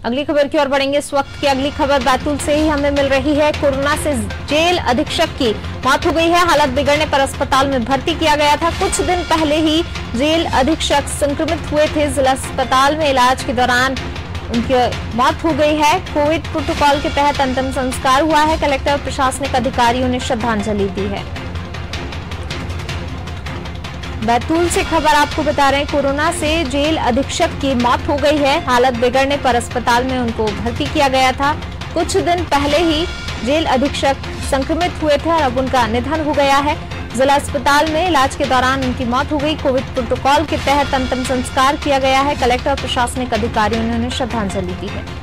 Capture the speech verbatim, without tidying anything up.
अगली खबर की ओर बढ़ेंगे। इस वक्त की अगली खबर बैतूल से ही हमें मिल रही है। कोरोना से जेल अधीक्षक की मौत हो गई है। हालत बिगड़ने पर अस्पताल में भर्ती किया गया था। कुछ दिन पहले ही जेल अधीक्षक संक्रमित हुए थे। जिला अस्पताल में इलाज के दौरान उनकी मौत हो गई है। कोविड प्रोटोकॉल के तहत अंतिम संस्कार हुआ है। कलेक्टर और प्रशासनिक अधिकारियों ने श्रद्धांजलि दी है। बैतूल से खबर आपको बता रहे हैं। कोरोना से जेल अधीक्षक की मौत हो गई है। हालत बिगड़ने पर अस्पताल में उनको भर्ती किया गया था। कुछ दिन पहले ही जेल अधीक्षक संक्रमित हुए थे और अब उनका निधन हो गया है। जिला अस्पताल में इलाज के दौरान उनकी मौत हो गई। कोविड प्रोटोकॉल के तहत अंतिम संस्कार किया गया है। कलेक्टर और प्रशासनिक अधिकारियों ने उन्हें श्रद्धांजलि दी है।